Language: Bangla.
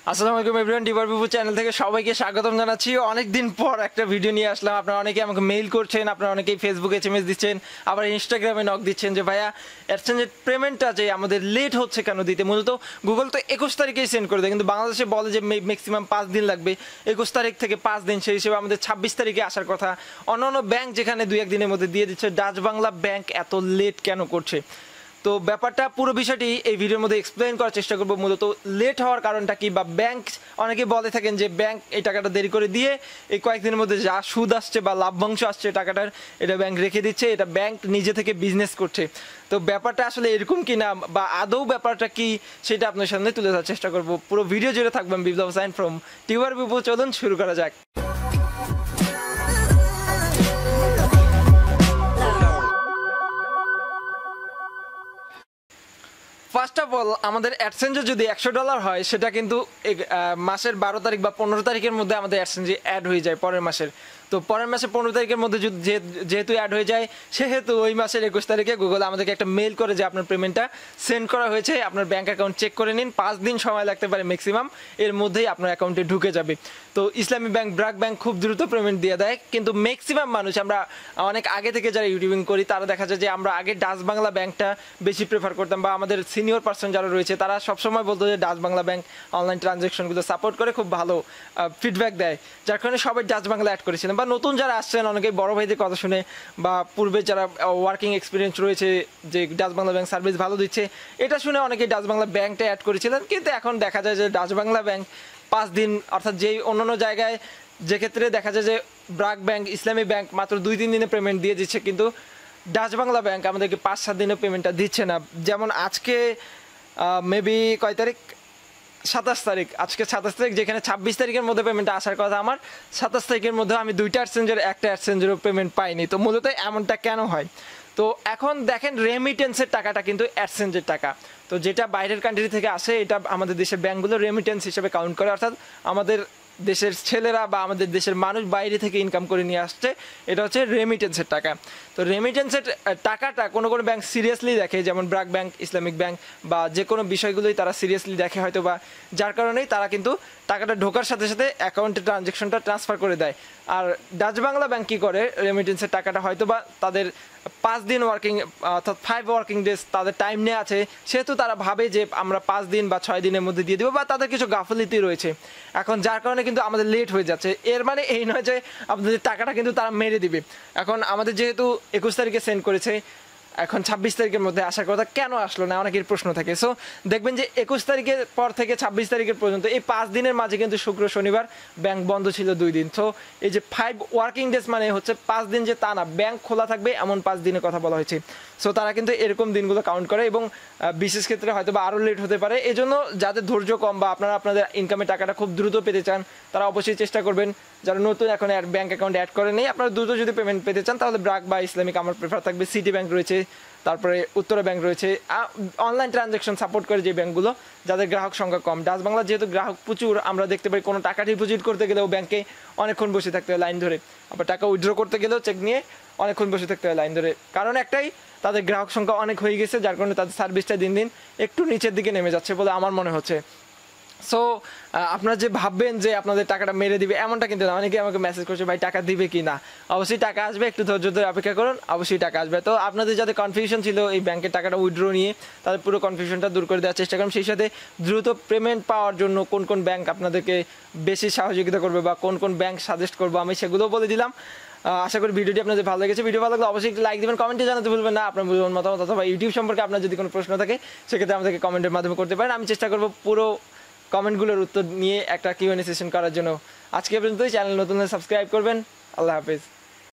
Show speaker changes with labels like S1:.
S1: আসসালামু আলাইকুম এভরিওয়ান, ডিবার পিপল চ্যানেল থেকে সবাইকে স্বাগতম জানাচ্ছি। অনেক দিন পর একটা ভিডিও নিয়ে আসলাম। আপনারা অনেকে আমাকে মেইল করছেন, আপনারা অনেকেই ফেসবুকে এসএমএস দিচ্ছেন, আবার ইনস্টাগ্রামে নক দিচ্ছেন যে ভাইয়া এক্সচেঞ্জের পেমেন্টটা যে আমাদের লেট হচ্ছে কেন দিতে। মূলত গুগল তো 21 তারিখেই সেন্ড করে দেয়, কিন্তু বাংলাদেশে বলে যে ম্যাক্সিমাম 5 দিন লাগবে। 21 তারিখ থেকে 5 দিন, সেই হিসেবে আমাদের 26 তারিখে আসার কথা। অন্যান্য ব্যাংক যেখানে 2-1 দিনের মধ্যে দিয়ে দিচ্ছে, ডাচ বাংলা ব্যাংক এত লেট কেন করছে? তো ব্যাপারটা পুরো বিষয়টি এই ভিডিওর মধ্যে এক্সপ্লেইন করার চেষ্টা করবো। মূলত লেট হওয়ার কারণটা কি, বা ব্যাংক অনেকে বলে থাকেন যে ব্যাংক এই টাকাটা দেরি করে দিয়ে এই কয়েকদিনের মধ্যে যা সুদ আসছে বা লাভ্যাংশ আসছে টাকাটার, এটা ব্যাংক রেখে দিচ্ছে, এটা ব্যাংক নিজে থেকে বিজনেস করছে। তো ব্যাপারটা আসলে এরকম কি না, বা আদৌ ব্যাপারটা কি, সেটা আপনার সামনে তুলে ধরার চেষ্টা করবো। পুরো ভিডিও জুড়ে থাকবেন Biplob sign from tuber people. চলুন শুরু করা যাক। ফার্স্ট অফ অল, আমাদের অ্যাডসেন্সে যদি $100 হয়, সেটা কিন্তু মাসের 12 তারিখ বা 15 তারিখের মধ্যে আমাদের অ্যাডসেন্সে অ্যাড হয়ে যায় পরের মাসের। তো পরের মাসে 15 তারিখের মধ্যে যেহেতু অ্যাড হয়ে যায়, সেহেতু ওই মাসের 21 তারিখে গুগল আমাদেরকে একটা মেল করে যে আপনার পেমেন্টটা সেন্ড করা হয়েছে, আপনার ব্যাঙ্ক অ্যাকাউন্ট চেক করে নিন। 5 দিন সময় লাগতে পারে ম্যাক্সিমাম, এর মধ্যেই আপনার অ্যাকাউন্টে ঢুকে যাবে। তো ইসলামী ব্যাংক, ব্র্যাক ব্যাংক খুব দ্রুত পেমেন্ট দিয়ে দেয়, কিন্তু ম্যাক্সিমাম মানুষ, আমরা অনেক আগে থেকে যারা ইউটিউবিং করি তারা দেখা যায় যে আমরা আগে ডাচ বাংলা ব্যাংকটা বেশি প্রেফার করতাম, বা আমাদের সিনিয়র পার্সন যারা রয়েছে তারা সবসময় বলতো যে ডাচ বাংলা ব্যাংক অনলাইন ট্রানজ্যাকশনগুলো সাপোর্ট করে, খুব ভালো ফিডব্যাক দেয়, যার কারণে সবাই ডাচ বাংলা অ্যাড করেছিলেন। বা নতুন যারা আসছেন, অনেকেই বড় ভাইদের কথা শুনে বা পূর্বে যারা ওয়ার্কিং এক্সপিরিয়েন্স রয়েছে যে ডাচ বাংলা ব্যাংক সার্ভিস ভালো দিচ্ছে, এটা শুনে অনেকেই ডাচ বাংলা ব্যাংকটা অ্যাড করেছিলেন। কিন্তু এখন দেখা যায় যে ডাচ বাংলা ব্যাংক 5 দিন, অর্থাৎ যেই অন্যান্য জায়গায় যে ক্ষেত্রে দেখা যায় যে ব্র্যাক ব্যাংক, ইসলামী ব্যাংক মাত্র 2-3 দিনে পেমেন্ট দিয়ে দিচ্ছে, কিন্তু ডাচ বাংলা ব্যাংক আমাদেরকে 5-7 দিনে পেমেন্টটা দিচ্ছে না। যেমন আজকে মেবি কয় তারিখ, 27 তারিখ, আজকে 27 তারিখ, যেখানে 26 তারিখের মধ্যে পেমেন্টটা আসার কথা আমার, 27 তারিখের মধ্যে আমি 2টা অ্যাডসেন্সের একটা অ্যাডসেন্সেরও পেমেন্ট পাইনি। তো মূলত এমনটা কেন হয়? তো এখন দেখেন, রেমিটেন্সের টাকাটা কিন্তু অ্যাডসেন্সের টাকা। তো যেটা বাইরের কান্ট্রি থেকে আসে, এটা আমাদের দেশের ব্যাংকগুলো রেমিটেন্স হিসেবে কাউন্ট করে, অর্থাৎ আমাদের দেশের ছেলেরা বা আমাদের দেশের মানুষ বাইরে থেকে ইনকাম করে নিয়ে আসছে, এটা হচ্ছে রেমিটেন্সের টাকা। তো রেমিটেন্সের টাকাটা কোনো কোনো ব্যাংক সিরিয়াসলি দেখে, যেমন ব্র্যাক ব্যাংক, ইসলামিক ব্যাংক, বা যে কোনো বিষয়গুলোই তারা সিরিয়াসলি দেখে হয়তো, বা যার কারণেই তারা কিন্তু টাকাটা ঢোকার সাথে সাথে অ্যাকাউন্টে ট্রানজ্যাকশনটা ট্রান্সফার করে দেয়। আর ডাচ বাংলা ব্যাংক কী করে, রেমিটেন্সের টাকাটা হয়তো বা তাদের 5 দিন ওয়ার্কিং, অর্থাৎ 5 ওয়ার্কিং ডেজ তাদের টাইম নেওয়া আছে, সেহেতু তারা ভাবে যে আমরা 5 দিন বা 6 দিনের মধ্যে দিয়ে দেবো, বা তাদের কিছু গাফিলতি রয়েছে এখন, যার কারণে কিন্তু আমাদের লেট হয়ে যাচ্ছে। এর মানে এই নয় যে আপনাদের টাকাটা কিন্তু তারা মেরে দিবে। এখন আমাদের যেহেতু 21 তারিখে সেন্ড করেছে, এখন 26 তারিখের মধ্যে আসার কথা, কেন আসলো না অনেকের প্রশ্ন থাকে। সো দেখবেন যে 21 তারিখের পর থেকে 26 তারিখের পর্যন্ত এই 5 দিনের মাঝে কিন্তু শুক্র শনিবার ব্যাংক বন্ধ ছিল 2 দিন। তো এই যে 5 ওয়ার্কিং ডেজ মানে হচ্ছে 5 দিন, যে তা না, ব্যাংক খোলা থাকবে এমন 5 দিনের কথা বলা হয়েছে। সো তারা কিন্তু এরকম দিনগুলো কাউন্ট করে, এবং বিশেষ ক্ষেত্রে হয়তো বা আরও লেট হতে পারে। এই জন্য যাদের ধৈর্য কম, বা আপনারা আপনাদের ইনকামের টাকাটা খুব দ্রুত পেতে চান, তারা অবশ্যই চেষ্টা করবেন, যারা নতুন এখন ব্যাংক অ্যাকাউন্ট অ্যাড করে নেই, আপনারা দ্রুত যদি পেমেন্ট পেতে চান, তাহলে ব্র্যাক বা ইসলামিক আমার প্রেফার থাকবে। সিটি ব্যাংক রয়েছে, তারপরে উত্তরা ব্যাংক রয়েছে, অনলাইন ট্রানজ্যাকশন সাপোর্ট করে যে ব্যাংকগুলো, যাদের গ্রাহক সংখ্যা কম। ডাচ বাংলা যেহেতু গ্রাহক প্রচুর, আমরা দেখতে পাই কোনো টাকা ডিপোজিট করতে গেলেও ব্যাংকে অনেকক্ষণ বসে থাকতে হয় লাইন ধরে, আবার টাকা উইথড্র করতে গেলেও চেক নিয়ে অনেকক্ষণ বসে থাকতে হয় লাইন ধরে। কারণ একটাই, তাদের গ্রাহক সংখ্যা অনেক হয়ে গেছে, যার কারণে তাদের সার্ভিসটা দিন দিন একটু নিচের দিকে নেমে যাচ্ছে বলে আমার মনে হচ্ছে। সো আপনারা যে ভাববেন যে আপনাদের টাকাটা মেরে দিবে, এমনটা কিন্তু না। অনেকে আমাকে মেসেজ করছে, ভাই টাকা দিবে কি না? অবশ্যই টাকা আসবে, একটু ধৈর্য ধরে অপেক্ষা করুন, অবশ্যই টাকা আসবে। তো আপনাদের যাতে কনফিউশন ছিল এই ব্যাংকের টাকাটা উইথড্র নিয়ে, তাদের পুরো কনফিউশনটা দূর করে দেওয়ার চেষ্টা করুন। সেই সাথে দ্রুত পেমেন্ট পাওয়ার জন্য কোন কোন ব্যাংক আপনাদেরকে বেশি সহযোগিতা করবে, বা কোন কোন ব্যাংক সাজেস্ট করবো, আমি সেগুলোও বলে দিলাম। আশা করি ভিডিওটি আপনাদের ভালো লেগেছে। ভিডিও ভালো লাগলে অবশ্যই একটি লাইক দেবেন, কমেন্টে জানাতে ভুলবেন না আপনার মতামত, অথবা ইউটিউব সম্পর্কে আপনার যদি কোনো প্রশ্ন থাকে, সেক্ষেত্রে আমাদেরকে কমেন্টের মাধ্যমে করতে পারেন। আমি চেষ্টা করবো পুরো কমেন্টগুলোর উত্তর নিয়ে একটা কিউএনএ সেশন করার জন্য। আজকে পর্যন্তই। চ্যানেল নতুন হলে সাবস্ক্রাইব করবেন। আল্লাহ হাফেজ।